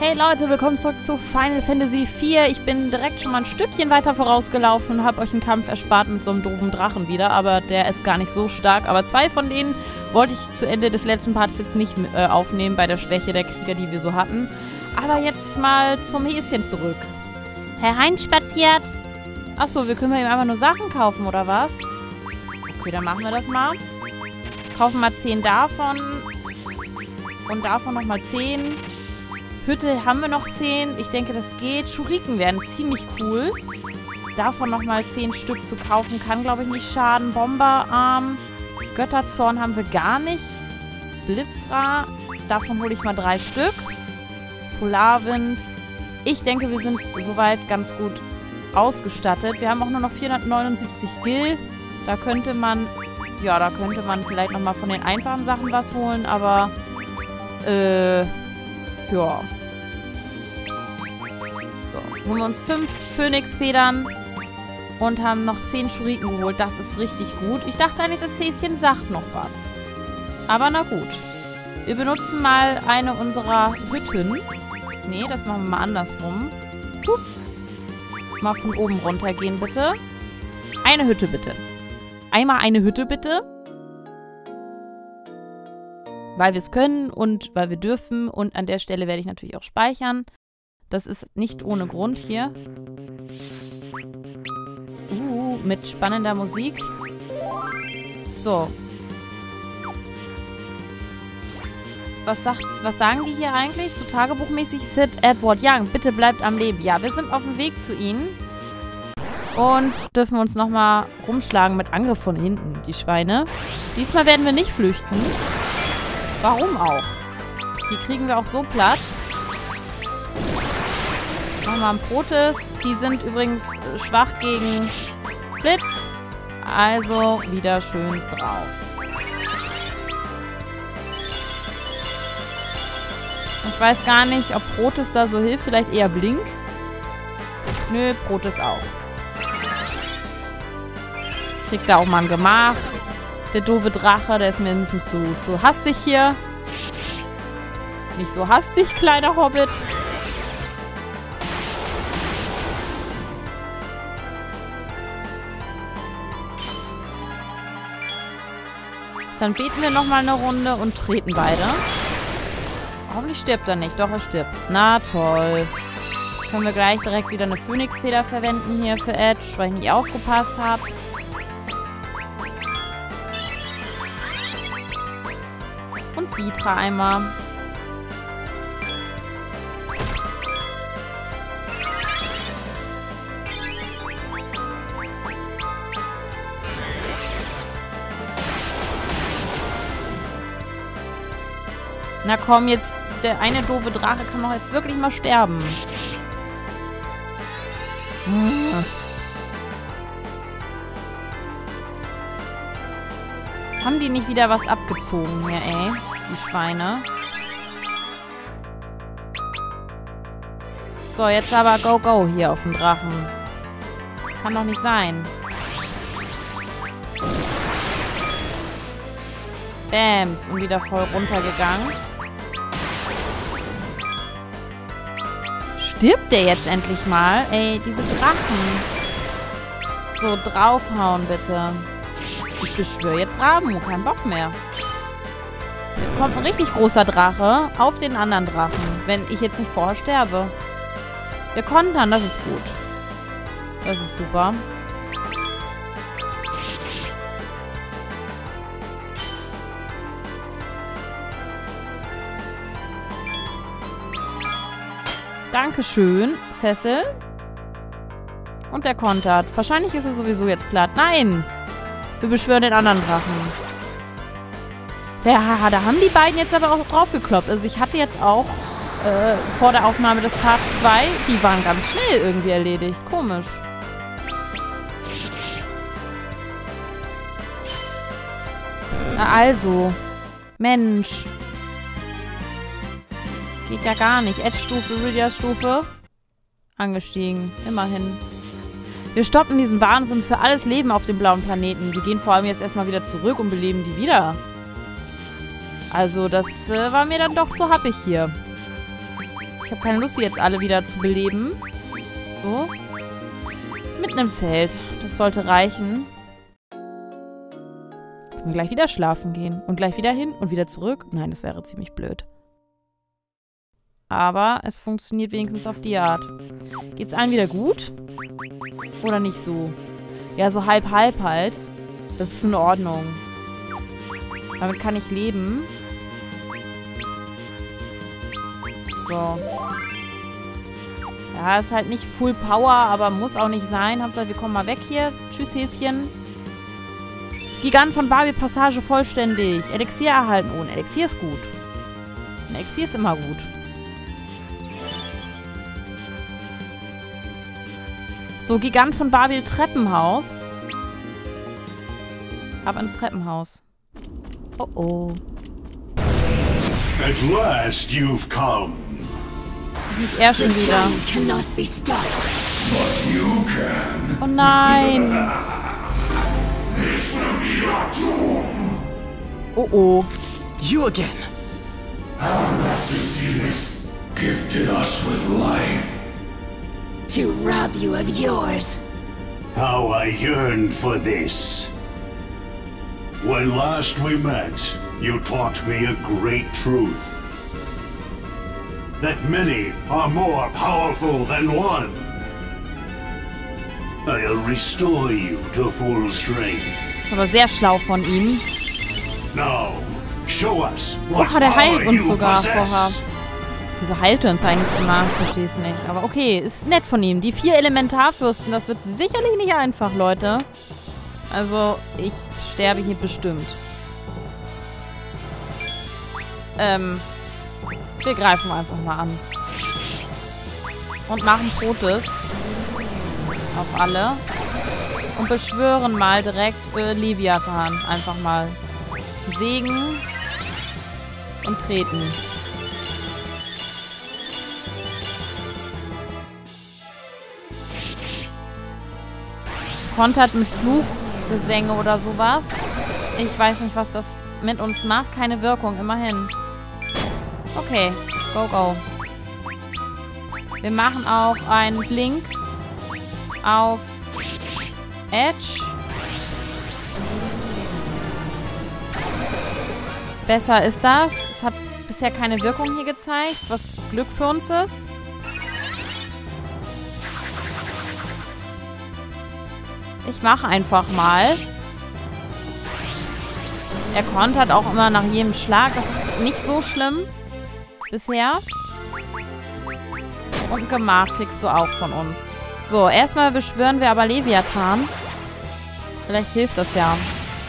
Hey Leute, willkommen zurück zu Final Fantasy IV. Ich bin direkt schon mal ein Stückchen weiter vorausgelaufen und habe euch einen Kampf erspart mit so einem doofen Drachen wieder, aber der ist gar nicht so stark. Aber zwei von denen wollte ich zu Ende des letzten Parts jetzt nicht aufnehmen, bei der Schwäche der Krieger, die wir so hatten. Aber jetzt mal zum Häschen zurück. Herr Heinz spaziert. Achso, wir können ihm einfach nur Sachen kaufen, oder was? Okay, dann machen wir das mal. Kaufen mal 10 davon. Und davon nochmal 10. Hütte haben wir noch 10. Ich denke, das geht. Schuriken wären ziemlich cool. Davon nochmal 10 Stück zu kaufen, kann, glaube ich, nicht schaden. Bomberarm. Götterzorn haben wir gar nicht. Blitzra. Davon hole ich mal 3 Stück. Polarwind. Ich denke, wir sind soweit ganz gut ausgestattet. Wir haben auch nur noch 479 Gil. Da könnte man vielleicht nochmal von den einfachen Sachen was holen, aber ja. So, holen wir uns 5 Phönixfedern und haben noch 10 Schuriken geholt. Das ist richtig gut. Ich dachte eigentlich, das Häschen sagt noch was. Aber na gut. Wir benutzen mal eine unserer Hütten. Nee, das machen wir mal andersrum. Hup. Mal von oben runter gehen, bitte. Eine Hütte, bitte. Einmal eine Hütte, bitte. Weil wir es können und weil wir dürfen. Und an der Stelle werde ich natürlich auch speichern. Das ist nicht ohne Grund hier. Mit spannender Musik. So. Was sagen die hier eigentlich? So tagebuchmäßig. Sid Edward Young, bitte bleibt am Leben. Ja, wir sind auf dem Weg zu ihnen. Und dürfen uns nochmal rumschlagen mit Angriff von hinten, die Schweine. Diesmal werden wir nicht flüchten. Warum auch? Die kriegen wir auch so platt. Machen wir einen Protis. Die sind übrigens schwach gegen Blitz. Also wieder schön drauf. Ich weiß gar nicht, ob Protis da so hilft. Vielleicht eher Blink. Nö, Protis auch. Kriegt da auch mal ein Gemach. Der doofe Drache, der ist mir ein bisschen zu hastig hier. Nicht so hastig, kleiner Hobbit. Dann beten wir nochmal eine Runde und treten beide. Hoffentlich stirbt er nicht. Doch, er stirbt. Na toll. Können wir gleich direkt wieder eine Phönixfeder verwenden hier für Edge, weil ich nicht aufgepasst habe. Und Vitra einmal. Na komm, jetzt der eine doofe Drache kann doch jetzt wirklich mal sterben. Haben die nicht wieder was abgezogen hier, ey? Die Schweine. So, jetzt aber go, go hier auf den Drachen. Kann doch nicht sein. Bams. Und wieder voll runtergegangen. Stirbt der jetzt endlich mal? Ey, diese Drachen. So, draufhauen bitte. Ich beschwöre jetzt Raben, kein Bock mehr. Jetzt kommt ein richtig großer Drache auf den anderen Drachen, wenn ich jetzt nicht vorher sterbe. Wir kontern, das ist gut. Das ist super. Dankeschön, Cecil. Und der kontert. Wahrscheinlich ist er sowieso jetzt platt. Nein! Wir beschwören den anderen Drachen. Ja, da haben die beiden jetzt aber auch drauf gekloppt. Also ich hatte jetzt auch vor der Aufnahme des Parts 2, die waren ganz schnell irgendwie erledigt. Komisch. Na also. Mensch. Geht ja gar nicht. Edge-Stufe, Rydia-Stufe. Angestiegen. Immerhin. Wir stoppen diesen Wahnsinn für alles Leben auf dem blauen Planeten. Wir gehen vor allem jetzt erstmal wieder zurück und beleben die wieder. Also, das war mir dann doch zu happig hier. Ich habe keine Lust, die jetzt alle wieder zu beleben. So. Mit einem Zelt. Das sollte reichen. Können wir gleich wieder schlafen gehen. Und gleich wieder hin und wieder zurück. Nein, das wäre ziemlich blöd. Aber es funktioniert wenigstens auf die Art. Geht's allen wieder gut? Oder nicht so? Ja, so halb-halb halt. Das ist in Ordnung. Damit kann ich leben. So. Ja, ist halt nicht Full Power, aber muss auch nicht sein. Hauptsache, wir kommen mal weg hier. Tschüss, Häschen. Gigant von Barbie Passage vollständig. Elixier erhalten. Oh, ein Elixier ist gut. Ein Elixier ist immer gut. So, Gigant von Babel Treppenhaus. Ab ins Treppenhaus. Oh oh. At last you've come. Nicht er schon wieder. Oh nein. Oh oh. You again. Our master Silas gifted us with life. To rob you of yours. How I yearned for this. When last we met, you taught me a great truth. That many are more powerful than one. I'll restore you to full strength. Aber sehr schlau von ihm. Now, show us what Oh, der heilt power uns you sogar vorher. possess. Wieso heilt er uns eigentlich immer? Ich verstehe es nicht. Aber okay, ist nett von ihm. Die 4 Elementarfürsten, das wird sicherlich nicht einfach, Leute. Also, ich sterbe hier bestimmt. Wir greifen einfach mal an. Und machen Protes. Auf alle. Und beschwören mal direkt Leviathan. Einfach mal Segen und treten. Kontert mit Fluchgesänge oder sowas. Ich weiß nicht, was das mit uns macht. Keine Wirkung, immerhin. Okay, go, go. Wir machen auch einen Blink auf Edge. Besser ist das. Es hat bisher keine Wirkung hier gezeigt, was Glück für uns ist. Ich mache einfach mal. Er kontert auch immer nach jedem Schlag. Das ist nicht so schlimm. Bisher. Und Gemach kriegst du auch von uns. So, erstmal beschwören wir aber Leviathan. Vielleicht hilft das ja.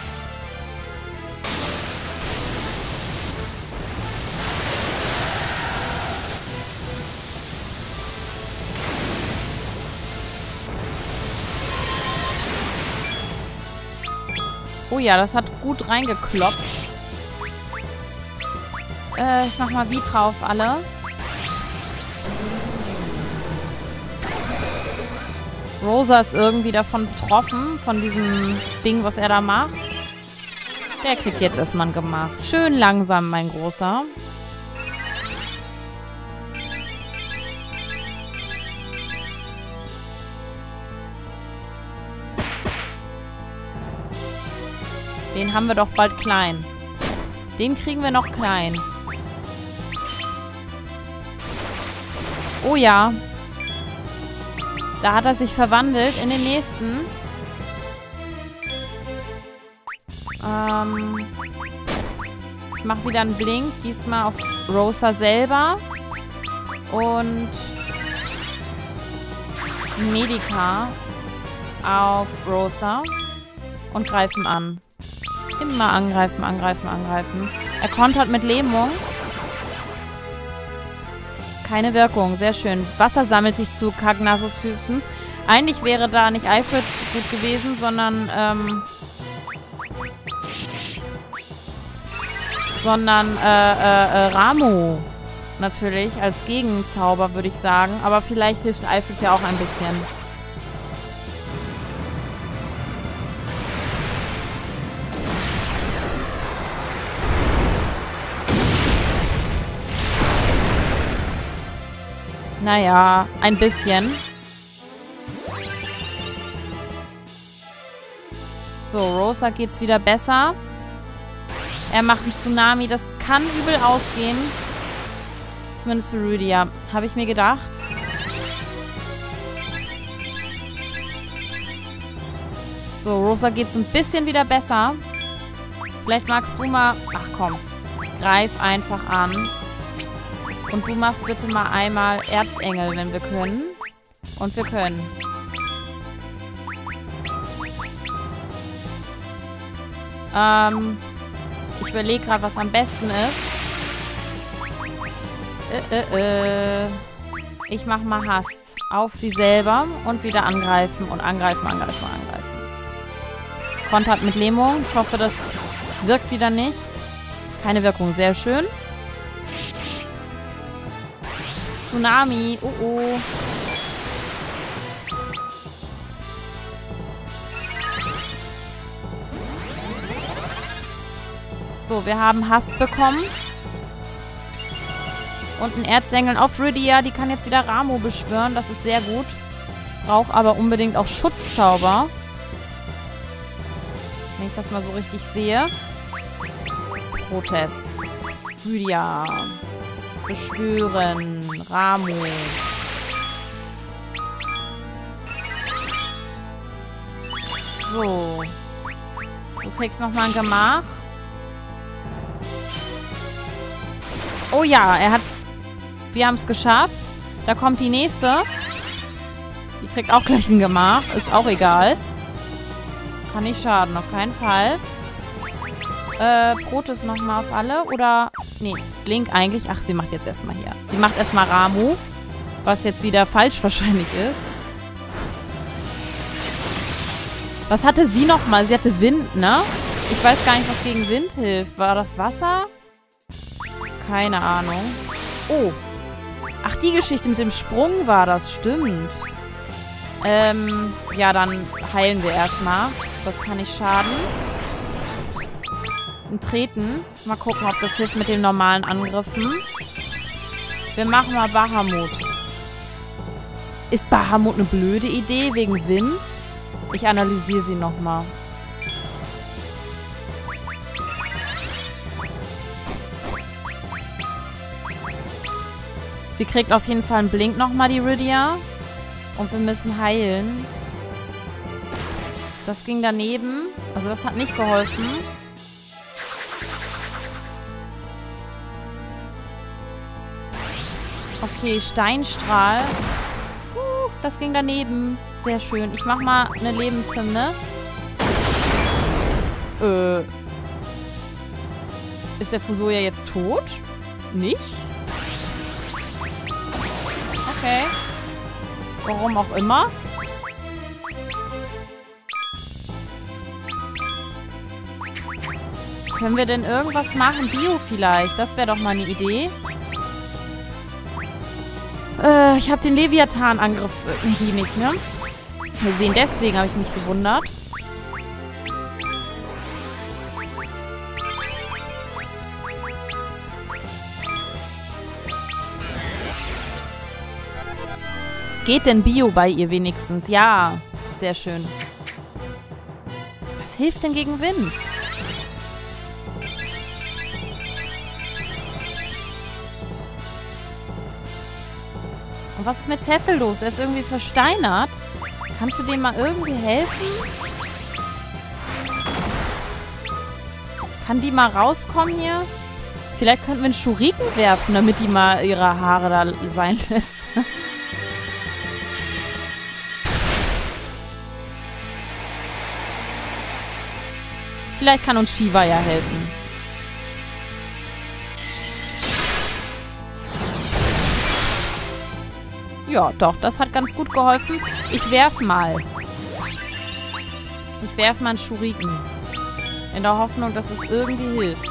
Oh ja, das hat gut reingeklopft. Ich mach mal Vitra auf alle. Rosa ist irgendwie davon betroffen, von diesem Ding, was er da macht. Der kriegt jetzt erstmal ein Gemach. Schön langsam, mein Großer. Den haben wir doch bald klein. Den kriegen wir noch klein. Oh ja. Da hat er sich verwandelt in den nächsten. Ich mache wieder einen Blink. Diesmal auf Rosa selber. Und Medica auf Rosa. Und greifen an. Immer angreifen, angreifen, angreifen. Er kontert mit Lähmung. Keine Wirkung, sehr schön. Wasser sammelt sich zu Kagnasos Füßen. Eigentlich wäre da nicht Alfred gut gewesen, sondern Ramu natürlich als Gegenzauber, würde ich sagen. Aber vielleicht hilft Alfred ja auch ein bisschen. Naja, ein bisschen. So, Rosa geht's wieder besser. Er macht einen Tsunami. Das kann übel ausgehen. Zumindest für Rydia. Habe ich mir gedacht. So, Rosa geht's ein bisschen wieder besser. Vielleicht magst du mal... Ach komm. Greif einfach an. Und du machst bitte mal einmal Erzengel, wenn wir können. Und wir können. Ich überlege gerade, was am besten ist. Ich mache mal Hast auf sie selber und wieder angreifen und angreifen, angreifen, angreifen. Kontert mit Lähmung. Ich hoffe, das wirkt wieder nicht. Keine Wirkung, sehr schön. Tsunami, oh oh. So, wir haben Hast bekommen. Und ein Erzengel auf Rydia. Die kann jetzt wieder Ramuh beschwören. Das ist sehr gut. Braucht aber unbedingt auch Schutzzauber. Wenn ich das mal so richtig sehe. Protest. Rydia. Beschwören. Ramuh. So. Du kriegst nochmal ein Gemach. Oh ja, er hat's. Wir haben es geschafft. Da kommt die nächste. Die kriegt auch gleich ein Gemach. Ist auch egal. Kann nicht schaden, auf keinen Fall. Protest nochmal auf alle. Oder. Nee, Link eigentlich. Ach, sie macht jetzt erstmal hier. Sie macht erstmal Ramuh. Was jetzt wieder falsch wahrscheinlich ist. Was hatte sie nochmal? Sie hatte Wind, ne? Ich weiß gar nicht, was gegen Wind hilft. War das Wasser? Keine Ahnung. Oh. Ach, die Geschichte mit dem Sprung war das. Stimmt. Ja, dann heilen wir erstmal. Das kann nicht schaden. Und treten. Mal gucken, ob das hilft mit den normalen Angriffen. Wir machen mal Bahamut. Ist Bahamut eine blöde Idee wegen Wind? Ich analysiere sie nochmal. Sie kriegt auf jeden Fall einen Blink nochmal, die Rydia. Und wir müssen heilen. Das ging daneben. Also das hat nicht geholfen. Okay, Steinstrahl. Das ging daneben. Sehr schön. Ich mach mal eine Lebenshymne. Ist der Fusoya jetzt tot? Nicht? Okay. Warum auch immer. Können wir denn irgendwas machen? Bio vielleicht. Das wäre doch mal eine Idee. Ich habe den Leviathan-Angriff irgendwie nicht, ne? Wir sehen, deswegen habe ich mich gewundert. Geht denn Bio bei ihr wenigstens? Ja, sehr schön. Was hilft denn gegen Wind? Und was ist mit Cecil los? Er ist irgendwie versteinert. Kannst du dem mal irgendwie helfen? Kann die mal rauskommen hier? Vielleicht könnten wir einen Shuriken werfen, damit die mal ihre Haare da sein lässt. Vielleicht kann uns Shiva ja helfen. Ja, doch, das hat ganz gut geholfen. Ich werf mal. Ich werf mal einen Shuriken. In der Hoffnung, dass es irgendwie hilft.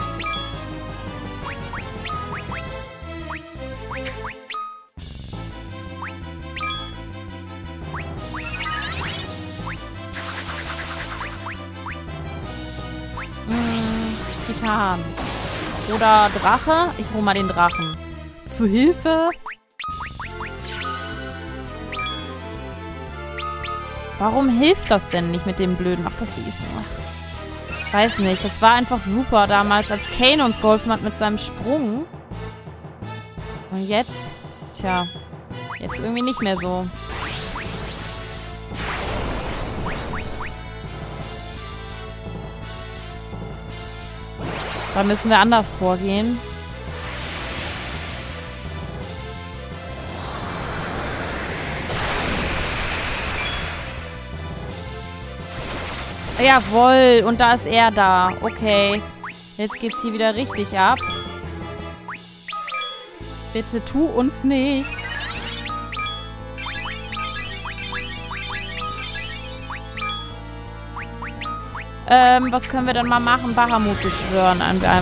Titan. Oder Drache. Ich hole mal den Drachen. Zu Hilfe. Warum hilft das denn nicht mit dem blöden... Ach, das ist... Ach, weiß nicht. Das war einfach super damals, als Kain uns geholfen hat mit seinem Sprung. Und jetzt... Tja, jetzt irgendwie nicht mehr so. Da müssen wir anders vorgehen. Jawohl, und da ist er da. Okay. Jetzt geht's hier wieder richtig ab. Bitte tu uns nichts. Was können wir denn mal machen? Bahamut beschwören.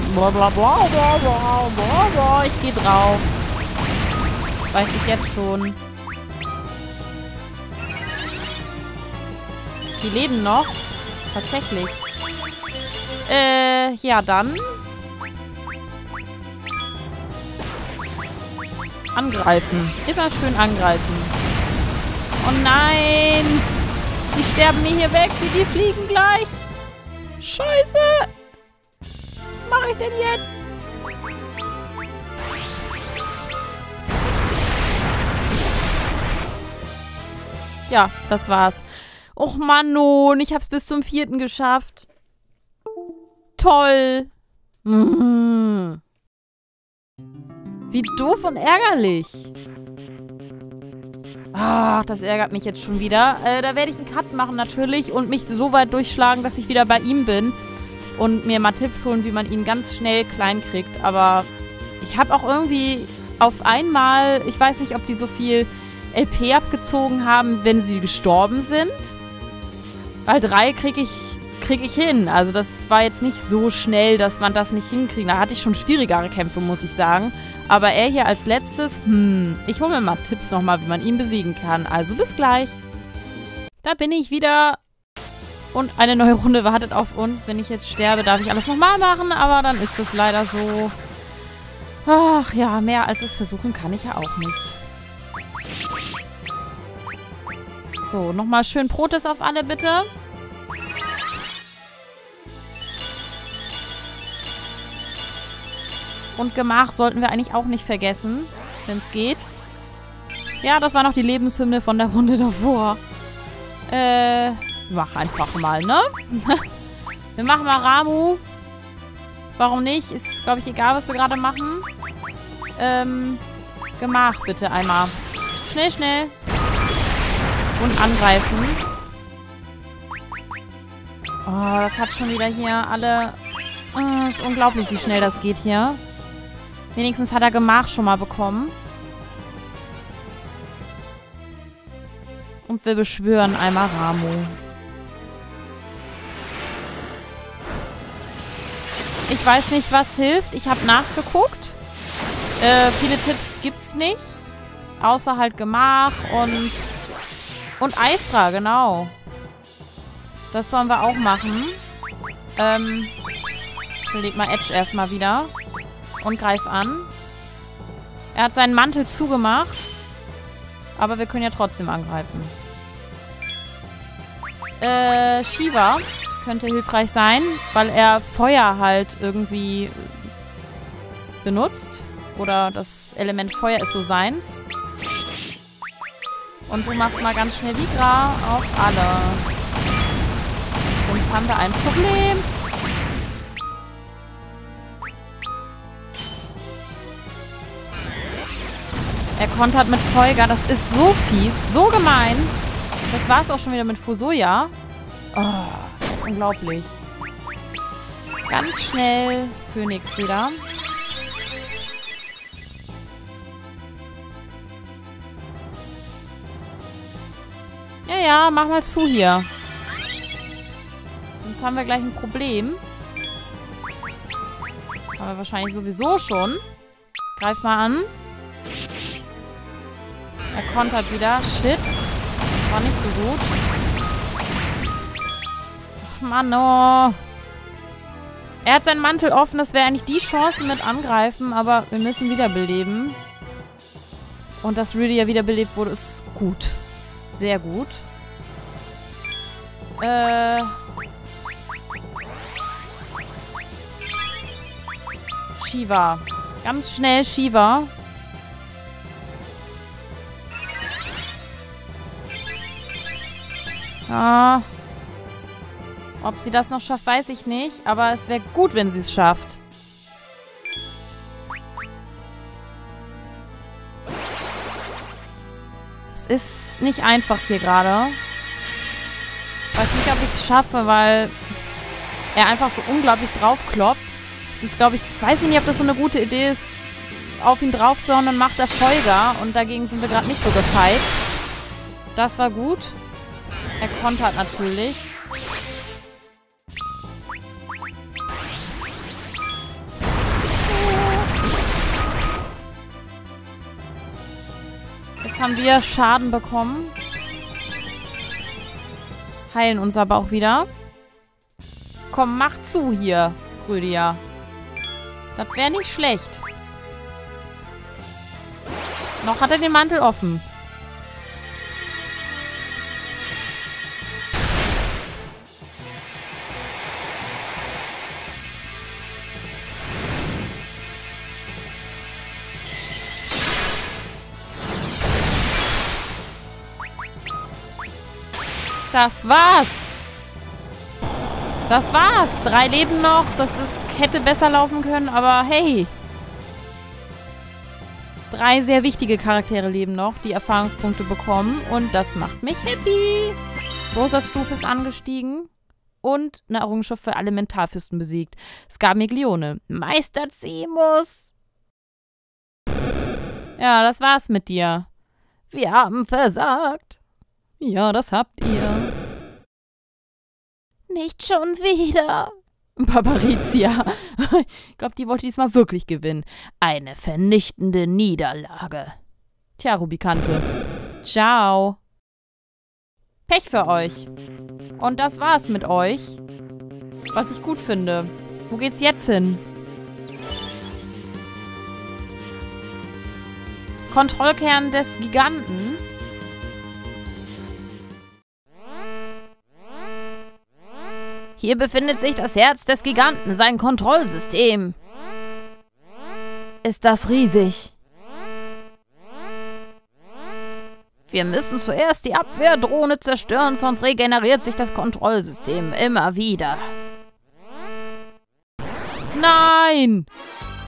Ich gehe drauf. Das weiß ich jetzt schon. Die leben noch. Tatsächlich. Ja, dann. Angreifen. Immer schön angreifen. Oh nein! Die sterben mir hier weg. Die fliegen gleich. Scheiße! Was mache ich denn jetzt? Ja, das war's. Och Mann, ich hab's bis zum 4. geschafft. Toll. Wie doof und ärgerlich. Ach, das ärgert mich jetzt schon wieder. Da werde ich einen Cut machen natürlich und mich so weit durchschlagen, dass ich wieder bei ihm bin. Und mir mal Tipps holen, wie man ihn ganz schnell klein kriegt. Aber ich habe auch irgendwie auf einmal, ich weiß nicht, ob die so viel LP abgezogen haben, wenn sie gestorben sind. Weil 3 krieg ich hin. Also das war jetzt nicht so schnell, dass man das nicht hinkriegt. Da hatte ich schon schwierigere Kämpfe, muss ich sagen. Aber er hier als letztes, ich hole mir mal Tipps nochmal, wie man ihn besiegen kann. Also bis gleich. Da bin ich wieder. Und eine neue Runde wartet auf uns. Wenn ich jetzt sterbe, darf ich alles nochmal machen. Aber dann ist es leider so. Ach ja, mehr als es versuchen kann ich ja auch nicht. So, nochmal schön Protes auf alle, bitte. Und Gemach sollten wir eigentlich auch nicht vergessen, wenn es geht. Ja, das war noch die Lebenshymne von der Runde davor. Mach einfach mal, ne? Wir machen mal Ramuh. Warum nicht? Ist, glaube ich, egal, was wir gerade machen. Gemach bitte einmal. Schnell, schnell. Und angreifen. Oh, das hat schon wieder hier alle... Oh, ist unglaublich, wie schnell das geht hier. Wenigstens hat er Gemach schon mal bekommen. Und wir beschwören einmal Ramuh. Ich weiß nicht, was hilft. Ich habe nachgeguckt. Viele Tipps gibt's nicht. Außer halt Gemach und Eisra, genau. Das sollen wir auch machen. Ich leg mal Edge erstmal wieder. Und greif an. Er hat seinen Mantel zugemacht. Aber wir können ja trotzdem angreifen. Shiva könnte hilfreich sein, weil er Feuer halt irgendwie benutzt. Oder das Element Feuer ist so seins. Und du machst mal ganz schnell Vigra auf alle. Sonst haben wir ein Problem. Er kontert mit Folger. Das ist so fies. So gemein. Das war's auch schon wieder mit Fusoya. Oh, unglaublich. Ganz schnell Phoenix wieder. Ja, mach mal zu hier. Sonst haben wir gleich ein Problem. Aber wahrscheinlich sowieso schon. Greif mal an. Er kontert wieder. Shit. War nicht so gut. Ach, Mann, oh. Er hat seinen Mantel offen. Das wäre eigentlich die Chance mit angreifen. Aber wir müssen wiederbeleben. Und dass Rydia wiederbelebt wurde, ist gut. Sehr gut. Shiva. Ganz schnell Shiva. Ah. Ob sie das noch schafft, weiß ich nicht. Aber es wäre gut, wenn sie es schafft. Es ist nicht einfach hier gerade. Ich weiß nicht, ob ich es schaffe, weil er einfach so unglaublich draufkloppt. Es ist, glaube ich, weiß nicht, ob das so eine gute Idee ist, auf ihn drauf zu hauen, dann macht er Folger. Und dagegen sind wir gerade nicht so gefeit. Das war gut. Er kontert natürlich. Jetzt haben wir Schaden bekommen. Heilen uns aber auch wieder. Komm, mach zu hier, Rüdiger. Das wäre nicht schlecht. Noch hat er den Mantel offen. Das war's. Das war's. 3 Leben noch. Hätte besser laufen können, aber hey. 3 sehr wichtige Charaktere leben noch, die Erfahrungspunkte bekommen. Und das macht mich happy. Rosas Stufe ist angestiegen. Und eine Errungenschaft für alle Mentalfürsten besiegt. Skarmiglione. Meister Zimus. Ja, das war's mit dir. Wir haben versagt. Ja, das habt ihr. Nicht schon wieder. Paparizia. Ich glaube, die wollte diesmal wirklich gewinnen. Eine vernichtende Niederlage. Tja, Rubikante. Ciao. Pech für euch. Und das war's mit euch. Was ich gut finde. Wo geht's jetzt hin? Kontrollkern des Giganten. Hier befindet sich das Herz des Giganten, sein Kontrollsystem. Ist das riesig. Wir müssen zuerst die Abwehrdrohne zerstören, sonst regeneriert sich das Kontrollsystem immer wieder. Nein!